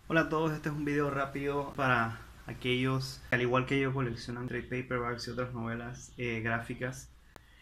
Hola a todos, este es un video rápido para aquellos que al igual que yo coleccionan trade paperbacks y otras novelas gráficas.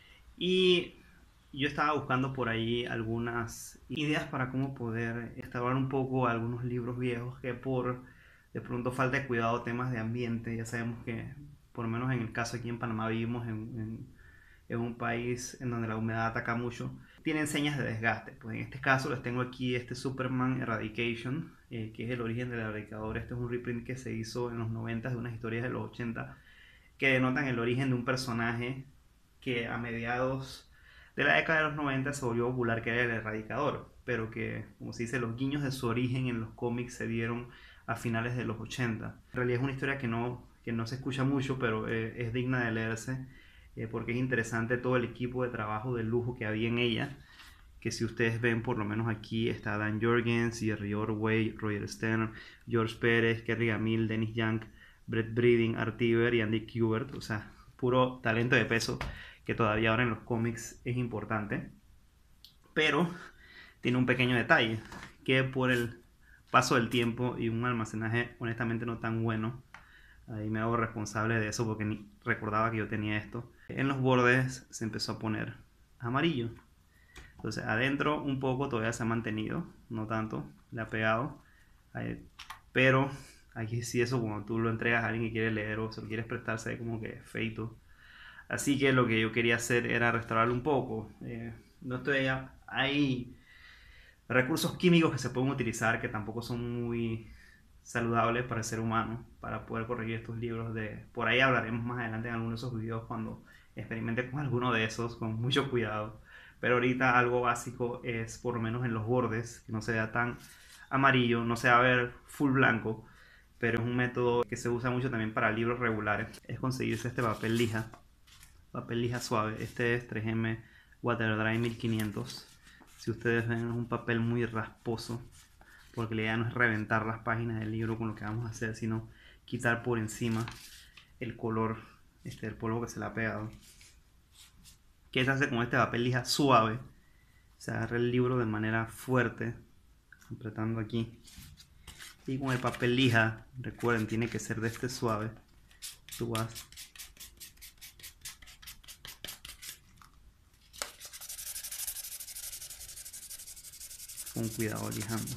Y yo estaba buscando por ahí algunas ideas para cómo poder restaurar un poco algunos libros viejos que por de pronto falta de cuidado, temas de ambiente. Ya sabemos que por lo menos en el caso aquí en Panamá vivimos en un país en donde la humedad ataca mucho, tienen señas de desgaste. Pues en este caso les tengo aquí este Superman Eradication, que es el origen del erradicador. Este es un reprint que se hizo en los 90 de unas historias de los 80 que denotan el origen de un personaje que a mediados de la década de los 90 se volvió popular, que era el erradicador, pero que, como se dice, los guiños de su origen en los cómics se dieron a finales de los 80. En realidad es una historia que no se escucha mucho, pero es digna de leerse, porque es interesante todo el equipo de trabajo de lujo que había en ella, que si ustedes ven, por lo menos aquí está Dan Jurgens, Jerry Ordway, Roger Stern, George Pérez, Kerry Gamil, Dennis Young, Brett Breeding, Art Iver y Andy Kubert. O sea, puro talento de peso que todavía ahora en los cómics es importante. Pero tiene un pequeño detalle, que por el paso del tiempo y un almacenaje honestamente no tan bueno, ahí me hago responsable de eso porque ni recordaba que yo tenía esto, en los bordes se empezó a poner amarillo. Entonces adentro un poco todavía se ha mantenido, no tanto, le ha pegado, pero aquí sí, eso cuando tú lo entregas a alguien que quiere leer o se lo quieres prestar se ve como que feito. Así que lo que yo quería hacer era restaurarlo un poco. No estoy allá. Hay recursos químicos que se pueden utilizar que tampoco son muy saludables para el ser humano para poder corregir estos libros. Por ahí hablaremos más adelante en alguno de esos videos cuando experimente con alguno de esos con mucho cuidado. Pero ahorita algo básico es por lo menos en los bordes que no se vea tan amarillo, no se va a ver full blanco, pero es un método que se usa mucho también para libros regulares, es conseguirse este papel lija suave. Este es 3M Water Dry 1500. Si ustedes ven, es un papel muy rasposo, porque la idea no es reventar las páginas del libro con lo que vamos a hacer, sino quitar por encima el color, el polvo que se le ha pegado. ¿Qué se hace con este papel lija suave? Se agarra el libro de manera fuerte, apretando aquí. Y con el papel lija, recuerden, tiene que ser de este suave. Tú vas con cuidado lijando.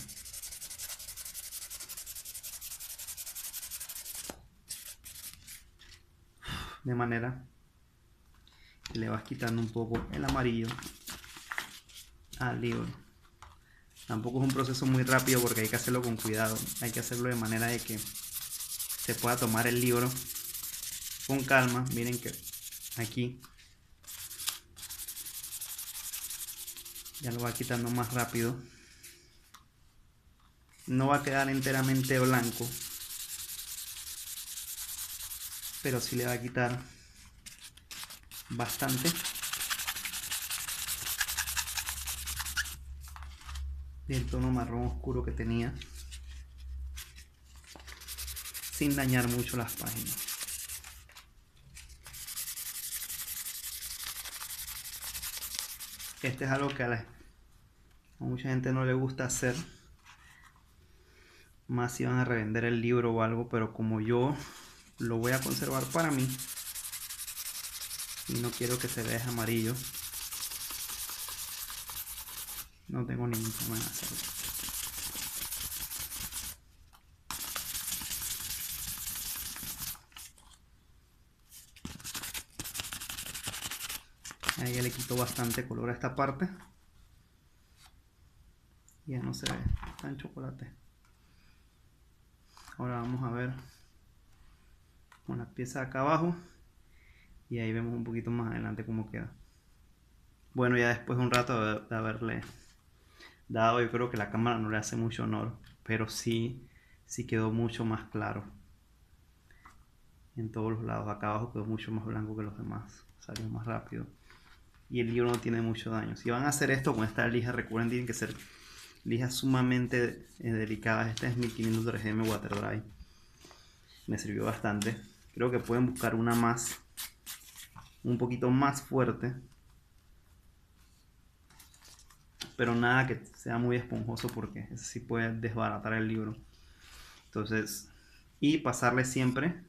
De manera que le vas quitando un poco el amarillo al libro. Tampoco es un proceso muy rápido porque hay que hacerlo con cuidado. Hay que hacerlo de manera de que se pueda tomar el libro con calma. Miren que aquí ya lo va quitando más rápido. No va a quedar enteramente blanco, pero sí le va a quitar bastante del tono marrón oscuro que tenía, sin dañar mucho las páginas. Este es algo que a mucha gente no le gusta hacer, más si van a revender el libro o algo, pero como yo lo voy a conservar para mí y no quiero que se vea amarillo, no tengo ningún problema en hacerlo. Ahí ya le quito bastante color a esta parte. Ya no se ve tan chocolate. Ahora vamos a ver con la pieza acá abajo. Y ahí vemos un poquito más adelante cómo queda. Bueno, ya después de un rato de haberle dado, yo creo que la cámara no le hace mucho honor, pero sí quedó mucho más claro. En todos los lados, acá abajo quedó mucho más blanco que los demás, salió más rápido. Y el libro no tiene mucho daño. Si van a hacer esto con esta lija, recuerden, tienen que ser lijas sumamente delicadas. Esta es 1500 3M Water Dry. Me sirvió bastante. Creo que pueden buscar una más, un poquito más fuerte, pero nada que sea muy esponjoso porque ese sí puede desbaratar el libro. Entonces, y pasarle siempre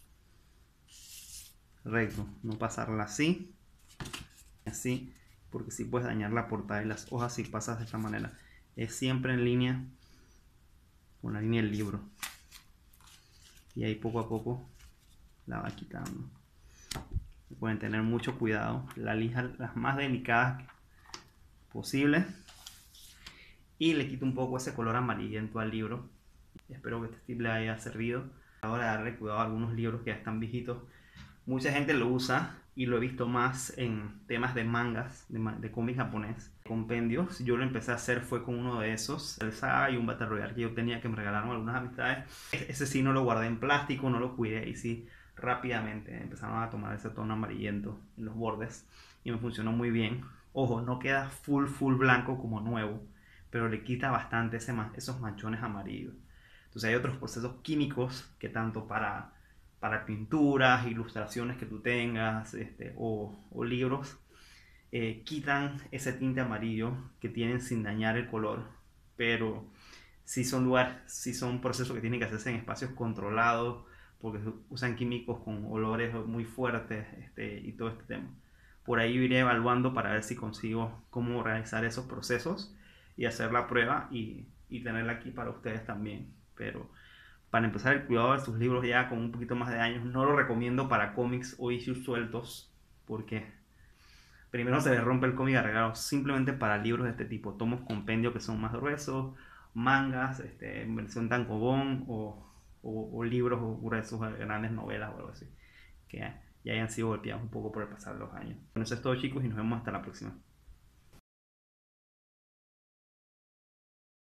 recto, no pasarla así, así, porque si puedes dañar la portada y las hojas si pasas de esta manera. Es siempre en línea con la línea del libro. Y ahí poco a poco la va quitando. Pueden tener mucho cuidado. La lija las más delicadas posible. Y le quito un poco ese color amarillento al libro. Espero que este tip le haya servido. Ahora darle cuidado a algunos libros que ya están viejitos. Mucha gente lo usa y lo he visto más en temas de mangas, de cómic japonés, compendios. Yo lo empecé a hacer fue con uno de esos, el Saga y un Battle Royale que yo tenía, que me regalaron algunas amistades. Ese sí no lo guardé en plástico, no lo cuidé y sí rápidamente empezaron a tomar ese tono amarillento en los bordes y me funcionó muy bien. Ojo, no queda full blanco como nuevo, pero le quita bastante esos manchones amarillos. Entonces hay otros procesos químicos que tanto para pinturas, ilustraciones que tú tengas o libros, quitan ese tinte amarillo que tienen sin dañar el color, pero si son procesos que tienen que hacerse en espacios controlados, porque usan químicos con olores muy fuertes y todo este tema. Por ahí iré evaluando para ver si consigo cómo realizar esos procesos y hacer la prueba y tenerla aquí para ustedes también. Pero para empezar el cuidado de sus libros ya con un poquito más de años, no lo recomiendo para cómics o issues sueltos, porque primero se le rompe el cómic agregado. Simplemente para libros de este tipo, tomos compendio que son más gruesos, mangas, en versión tankobon o libros gruesos, grandes novelas o algo así, que ya hayan sido golpeados un poco por el pasar de los años. Bueno, eso es todo, chicos, y nos vemos hasta la próxima.